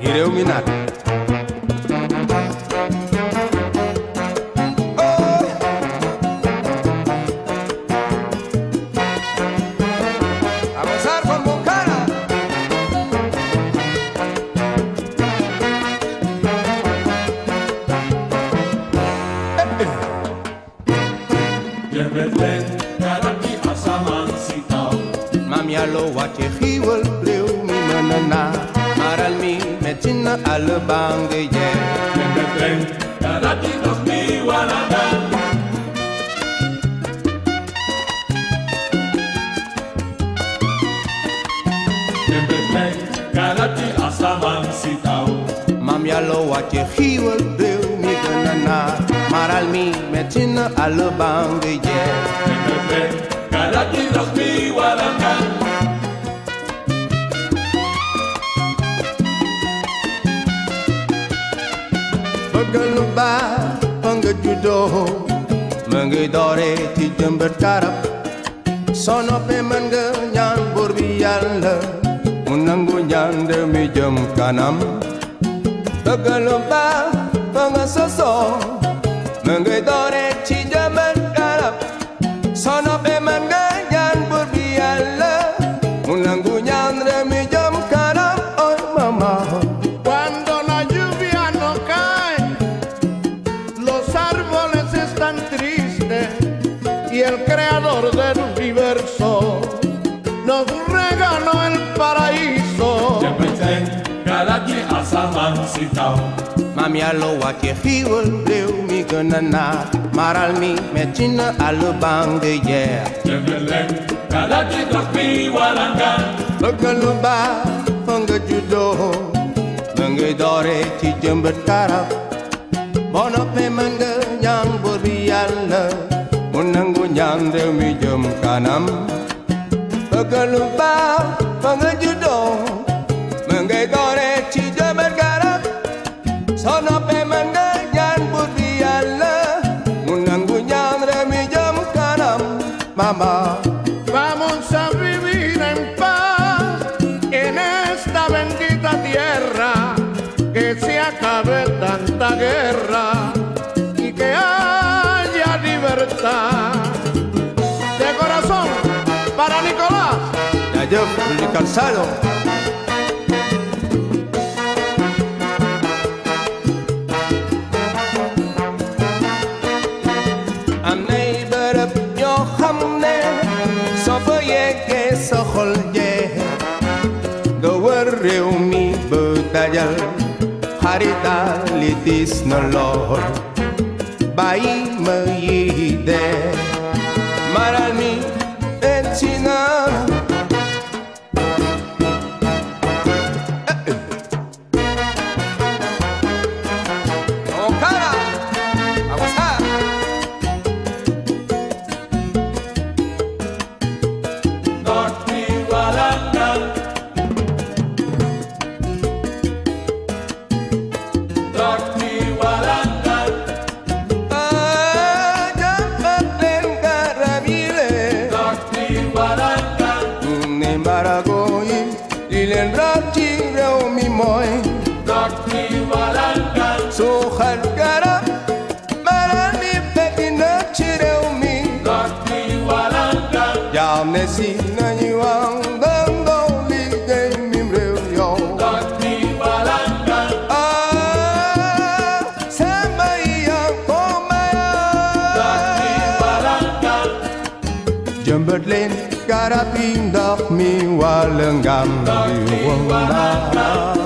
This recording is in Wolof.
réew mi naat Yàlla wàcce xiiwal réew mi mën a naa maral mi metti na àll baa ngi jeex jëmbët leen garab yi ndox mi wala naan jëmbët leen garab yi asamaan si taw maam Yàlla wàcce xiiwal réew mi gën a naa maral mi metti na àll baa ngi jeex jëmbët leen garab yi ndox mi wala naan lu baax fa nga juddoo ma ngi doore ci jëmbët garab soo noppee mën nga ñaan buur bi Yàlla mu nangu ñaan réew mi jëm kanam bëgg lu baax fa nga sosoo ma ngi doore ci jëmbët garab soo noppee mën nga ñaan buur bi Yàlla mu nangu ñaan réew mi jëm kanam oh mama. Y el creador del universo nos regaló el paraíso. Maam Yàlla wàcce xiiwal réew mi gën a naat maral mi metti na àll baa ngi jeex bëgg lu baax fa nga juddoo ma ngi doore ci jëmbët garab boo noppee mën nga ñaan buur bi Yàlla mu nangu ñaan réew mi jëm kanam bëgg lu baax fa nga juddoo ma ngay doore ci jëmbët garab soo noppee mën nga ñaan buur bi Yàlla mu nangu ñaan réew mi jëm kanam mama. Vamos a vivir en paz en esta bendita tierra, que se acabe tanta guerra y que haya libertad. De corazón, para Nicolás. Jaajëf li Calzado. am nay bërëb yoo xam ne soo fa yeggee sa xol jeex nga wër réew mi ba dajal xarit daal li diis na lool bàyyi ma yi dee maral mi metti na suuxal garab maral mi metti na ci réew mi jaam ne si nañu wax dangoo liggéey mim réew yow sama yaa ko maya jëmbët leen garab yi ndox mi wàll ngam bi wëndaa